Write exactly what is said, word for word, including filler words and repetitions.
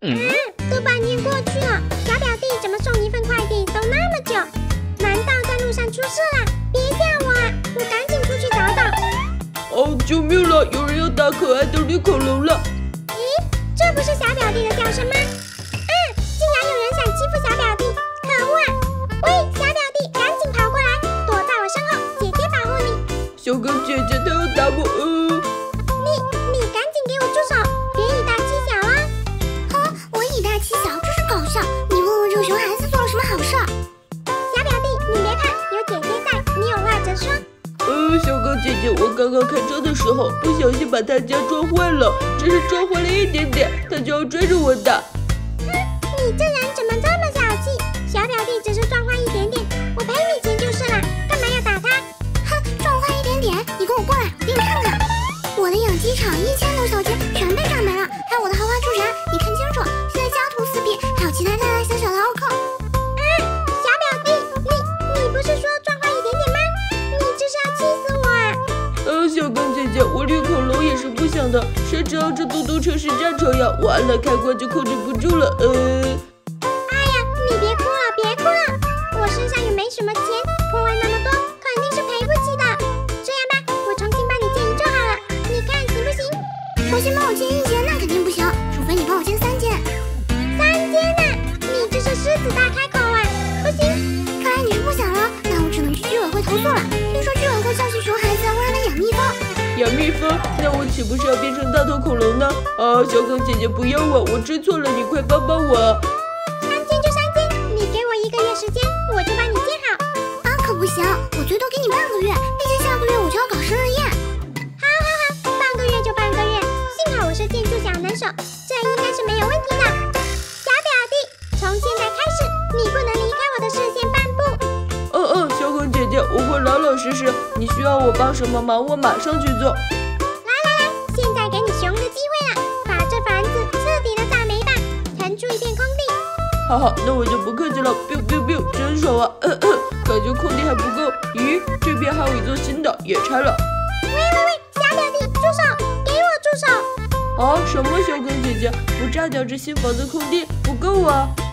都半年过去了，小表弟怎么送一份快递都那么久？难道在路上出事了？别吓我啊！我赶紧出去找找。 哦，救命了！有人要打可爱的绿恐龙了。 咦，这不是小表弟的叫声吗？啊，竟然有人想欺负小表弟！可恶啊！喂，小表弟，赶紧跑过来，躲在我身后，姐姐保护你。 小狗姐姐，她要打我，呃。 你你赶紧给我住手，别以大欺小啊！ 哼，我以大欺小，真是搞笑！你问问这个熊孩子做了什么好事？ 小表弟，你别怕，有姐姐在，你有话直说。 呃，小狗姐姐，我刚刚开车的时候不小心把他家撞坏了，只是撞坏了一点点，他就要追着我打。 哼，你这人怎么这么小气？小表弟只是撞坏一点点，我赔你钱就是了，干嘛要打他？ 哼，撞坏一点点，你跟我过来，我给你看看。我的养鸡场一千多小间全被炸没了，还有我的豪华住宅，你看清楚，现在家徒四壁，还有其他大大小小的凹坑。 啊，小表弟，你你不是说撞坏一点点吗？你这是要气死我啊！ 呃，小狗姐姐，我绿恐龙也是不想的，谁知道这嘟嘟车是战车呀，完了，开关就控制不住了，呃。 哎呀，你别哭了，别哭了，我身上也没什么钱，破坏那么多，肯定是赔不起的。这样吧，我重新帮你建一就好了，你看行不行？ 重新帮我建一间，那肯定不行，除非你帮我建三间。 三间呢？你这是狮子大开口啊！不行， 看来你是不想了，那我只能去居委会投诉了。听说居委会教训熊孩子会让他养蜜蜂。 养蜜蜂？那我岂不是要变成大头恐龙呢？啊，小狗姐姐不要我，我知错了，你快帮帮我。 三间就三间，你给我一个月时间，我就帮你建好。 啊，可不行，我最多给你半个月，毕竟下个月我就要搞生日宴。 好好好，半个月就半个月，幸好我是建筑小能手，这应该是没有问题的。小表弟，从现在开始，你不能离开我的视线半步。 嗯嗯，小狗姐姐，我会老老实实，你需要我帮什么忙，我马上去做。 来来来，现在给你熊的机会了，把这房子彻底的炸没吧，腾出一片空地。 好好，那我就不客气了。biu biu biu，真爽啊！嗯嗯，感觉空地还不够。咦，这边还有一座新的，也拆了。 喂喂喂，小表弟，住手！给我住手！ 啊，什么小狗姐姐，不炸掉这新房子空地不够啊！